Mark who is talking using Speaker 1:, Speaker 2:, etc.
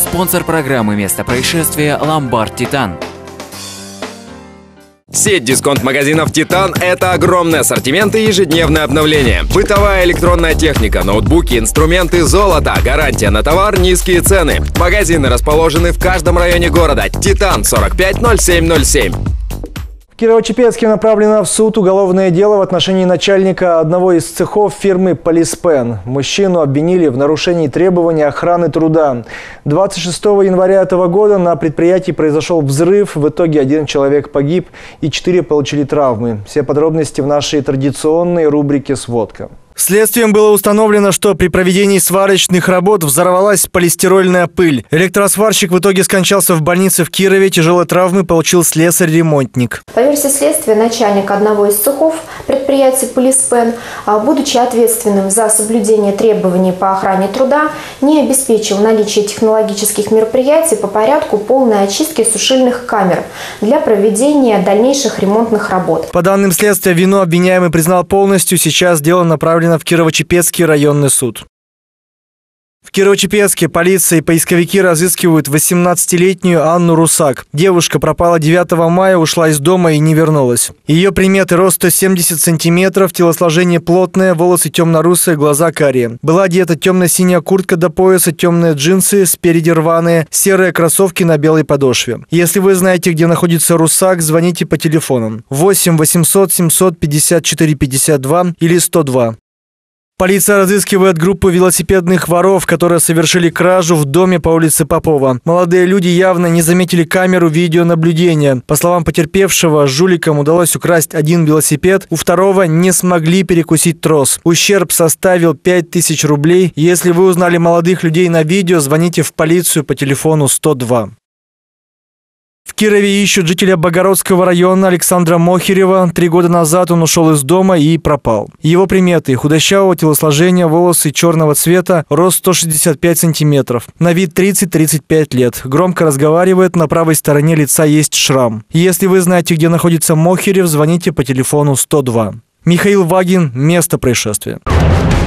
Speaker 1: Спонсор программы «Место происшествия» «Ломбард Титан».
Speaker 2: Сеть дисконт-магазинов «Титан» — это огромный ассортимент и ежедневное обновление. Бытовая электронная техника, ноутбуки, инструменты, золото, гарантия на товар, низкие цены. Магазины расположены в каждом районе города. «Титан» 450707.
Speaker 3: В Кирово-Чепецке направлено в суд уголовное дело в отношении начальника одного из цехов фирмы «Полиспен». Мужчину обвинили в нарушении требований охраны труда. 26 января этого года на предприятии произошел взрыв. В итоге 1 человек погиб и 4 получили травмы. Все подробности в нашей традиционной рубрике «Сводка».
Speaker 4: Следствием было установлено, что при проведении сварочных работ взорвалась полистирольная пыль. Электросварщик в итоге скончался в больнице в Кирове. Тяжелые травмы получил слесарь-ремонтник.
Speaker 5: По версии следствия, начальник одного из цехов предприятия «Полиспен», будучи ответственным за соблюдение требований по охране труда, не обеспечил наличие технологических мероприятий по порядку полной очистки сушильных камер для проведения дальнейших ремонтных работ.
Speaker 4: По данным следствия, вину обвиняемый признал полностью. Сейчас дело направлено в Кирово-Чепецкий районный суд. В Кирово-Чепецке полиция и поисковики разыскивают 18-летнюю Анну Русак. Девушка пропала 9 мая, ушла из дома и не вернулась. Ее приметы: рост 170 сантиметров, телосложение плотное, волосы темно-русые, глаза карие. Была одета темно-синяя куртка до пояса, темные джинсы, спереди рваные, серые кроссовки на белой подошве. Если вы знаете, где находится Русак, звоните по телефонам 8 800 754 52 или 102. Полиция разыскивает группу велосипедных воров, которые совершили кражу в доме по улице Попова. Молодые люди явно не заметили камеру видеонаблюдения. По словам потерпевшего, жуликам удалось украсть 1 велосипед, у второго не смогли перекусить трос. Ущерб составил 5000 рублей. Если вы узнали молодых людей на видео, звоните в полицию по телефону 102. В Кирове ищут жителя Богородского района Александра Мохирева. 3 года назад он ушел из дома и пропал. Его приметы: худощавого телосложения, волосы черного цвета, рост 165 сантиметров. На вид 30-35 лет. Громко разговаривает, на правой стороне лица есть шрам. Если вы знаете, где находится Мохирев, звоните по телефону 102. Михаил Вагин. Место происшествия.